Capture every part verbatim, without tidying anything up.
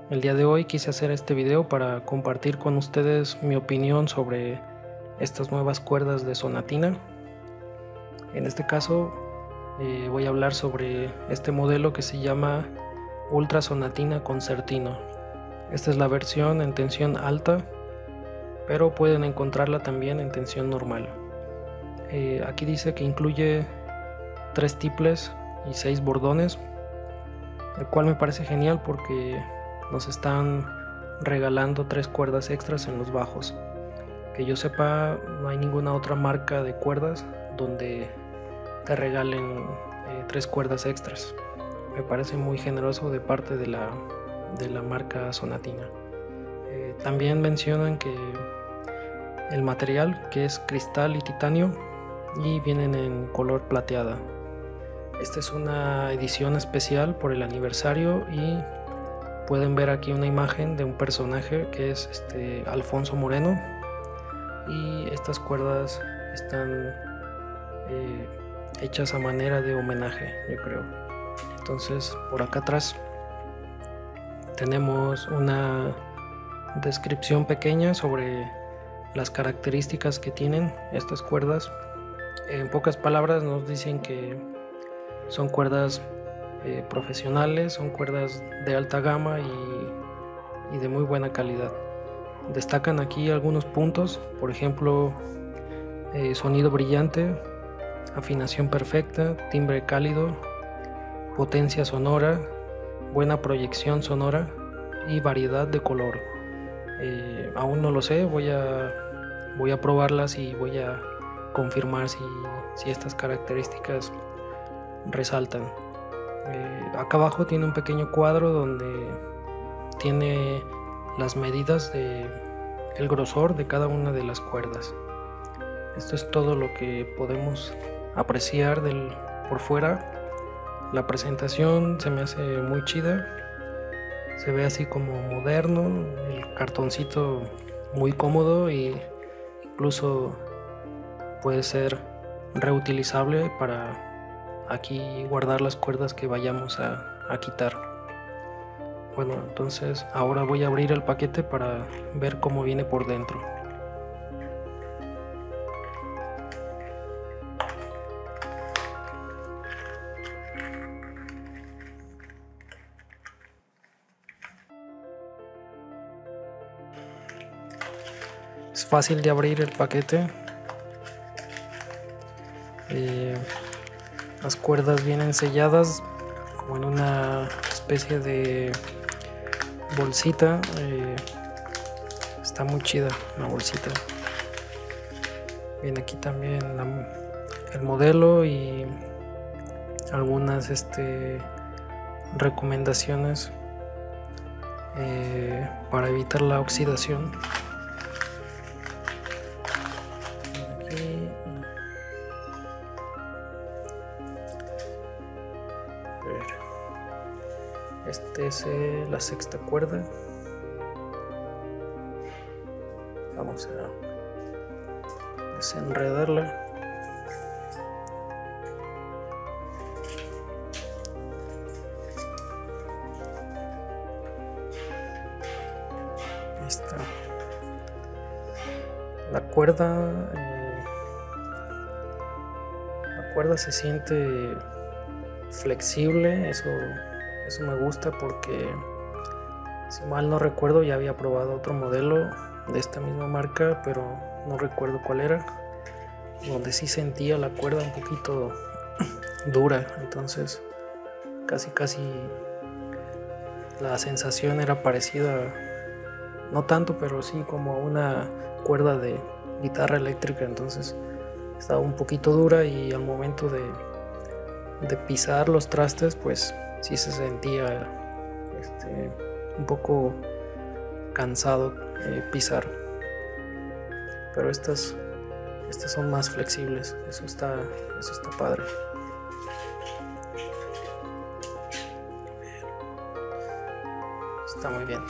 El día de hoy quise hacer este video para compartir con ustedes mi opinión sobre estas nuevas cuerdas de Sonatina. En este caso eh, voy a hablar sobre este modelo que se llama Ultra Sonatina Concertino. Esta es la versión en tensión alta, pero pueden encontrarla también en tensión normal. Eh, aquí dice que incluye tres tiples y seis bordones, el cual me parece genial porque nos están regalando tres cuerdas extras en los bajos. Que yo sepa, no hay ninguna otra marca de cuerdas donde te regalen eh, tres cuerdas extras. Me parece muy generoso de parte de la, de la marca Sonatina. Eh, también mencionan que el material, que es cristal y titanio, y vienen en color plateada. Esta es una edición especial por el aniversario y pueden ver aquí una imagen de un personaje que es este Alfonso Moreno, y estas cuerdas están eh, hechas a manera de homenaje, yo creo. Entonces, por acá atrás tenemos una descripción pequeña sobre las características que tienen estas cuerdas. En pocas palabras nos dicen que son cuerdas eh, profesionales, son cuerdas de alta gama y, y de muy buena calidad. Destacan aquí algunos puntos, por ejemplo, eh, sonido brillante, afinación perfecta, timbre cálido, potencia sonora, buena proyección sonora y variedad de color. Eh, aún no lo sé, voy a, voy a probarlas y voy a confirmar si, si estas características resaltan. Eh, acá abajo tiene un pequeño cuadro donde tiene las medidas de el grosor de cada una de las cuerdas. Esto es todo lo que podemos apreciar del, por fuera. La presentación se me hace muy chida, se ve así como moderno, el cartoncito muy cómodo y incluso puede ser reutilizable para aquí guardar las cuerdas que vayamos a, a quitar. Bueno, entonces ahora voy a abrir el paquete para ver cómo viene por dentro. Es fácil de abrir el paquete. Eh, las cuerdas vienen selladas como en una especie de bolsita. Eh, está muy chida la bolsita. Viene aquí también la, el modelo y algunas este, recomendaciones eh, para evitar la oxidación. Aquí. Este es eh, la sexta cuerda. Vamos a desenredarla. Ahí está. La cuerda, eh, la cuerda se siente flexible, eso. Eso me gusta porque, si mal no recuerdo, ya había probado otro modelo de esta misma marca, pero no recuerdo cuál era, donde sí sentía la cuerda un poquito dura, entonces casi casi la sensación era parecida, no tanto, pero sí como una cuerda de guitarra eléctrica, entonces estaba un poquito dura y al momento de, de pisar los trastes, pues sí se sentía este, un poco cansado eh, pisar, pero estas, estas son más flexibles, eso está, eso está padre. Está muy bien.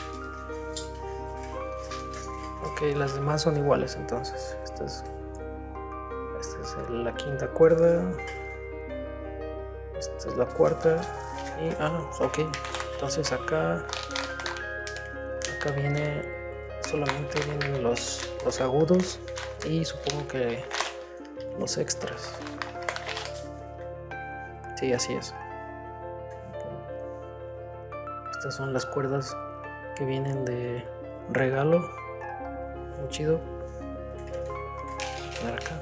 Ok, las demás son iguales entonces. Esta es, esta es la quinta cuerda. Esta es la cuarta y ah, ok, entonces acá acá viene solamente vienen los, los agudos y supongo que los extras. Sí, así es. Estas son las cuerdas que vienen de regalo. Muy chido. A ver acá.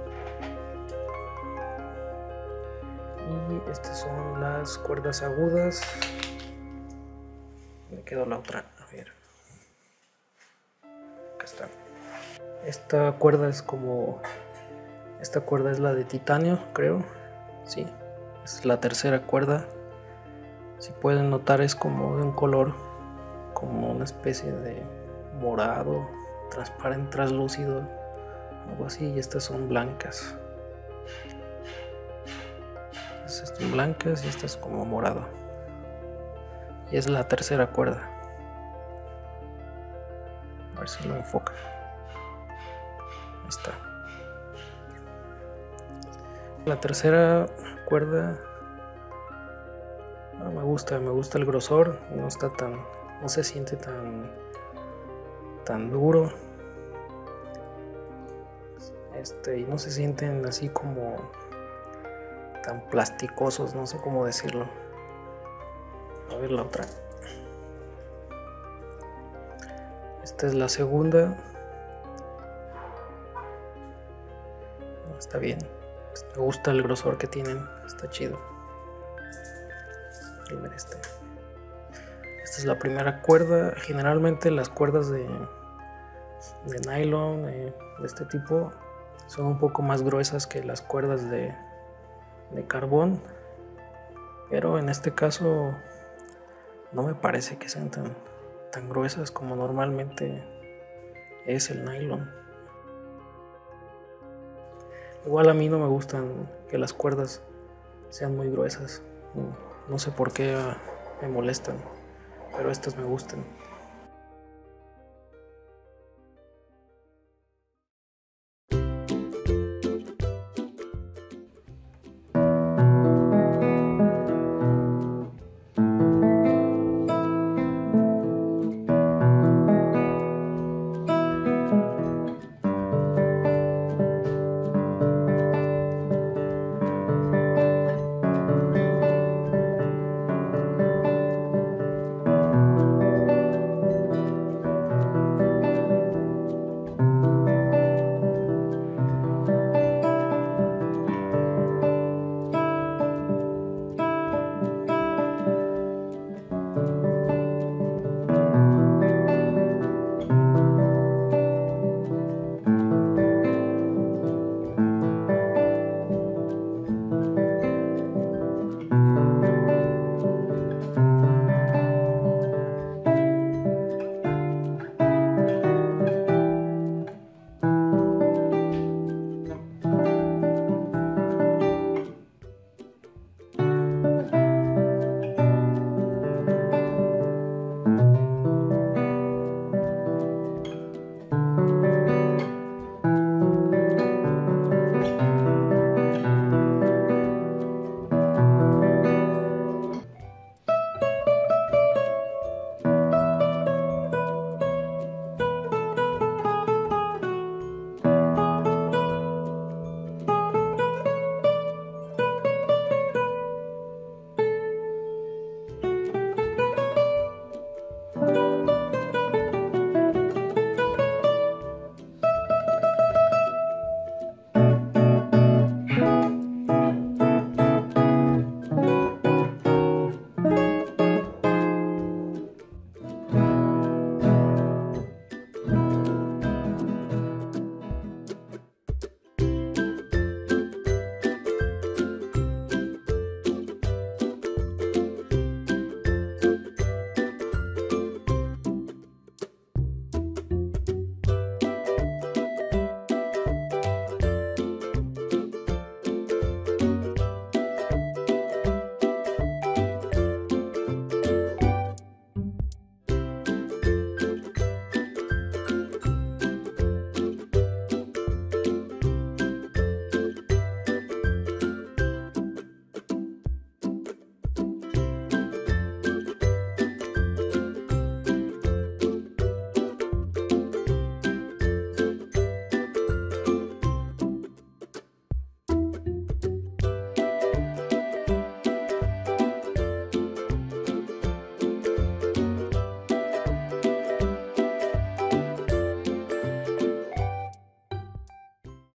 Y estas son las cuerdas agudas. Me quedó la otra. A ver. Acá está. Esta cuerda es como... Esta cuerda es la de titanio, creo. Sí. Es la tercera cuerda. Si pueden notar, es como de un color, como una especie de morado, transparente, translúcido, algo así. Y estas son blancas. Estas son blancas y esta es como morado. Y es la tercera cuerda. A ver si lo enfoca. Ahí está. La tercera cuerda, ah, me gusta, me gusta el grosor, no está tan, no se siente tan, tan duro, este, y no se sienten así como tan plasticosos, no sé cómo decirlo. A ver la otra. Esta es la segunda. Está bien. Me gusta el grosor que tienen, está chido. A ver este. Esta es la primera cuerda. Generalmente las cuerdas de, de nylon eh, de este tipo son un poco más gruesas que las cuerdas de, de carbón, pero en este caso no me parece que sean tan, tan gruesas como normalmente es el nylon. Igual a mí no me gustan que las cuerdas sean muy gruesas, no sé por qué me molestan, pero estas me gustan.